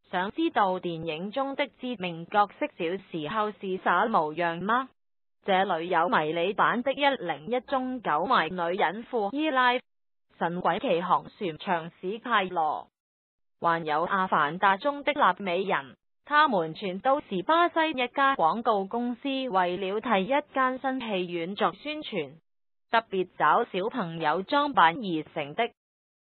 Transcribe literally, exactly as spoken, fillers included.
想知道電影中的知名角色小時候是啥模樣嗎？這裏有迷你版的一零一中九迷女人庫伊拉、神鬼奇航船長史泰羅，還有阿凡達中的納美人，他們全都是巴西一家廣告公司為了替一間新戲院作宣傳，特別找小朋友裝扮而成的。